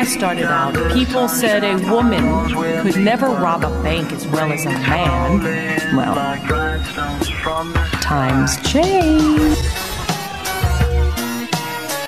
I started out, people said a woman could never rob a bank as well as a man. Well, times change.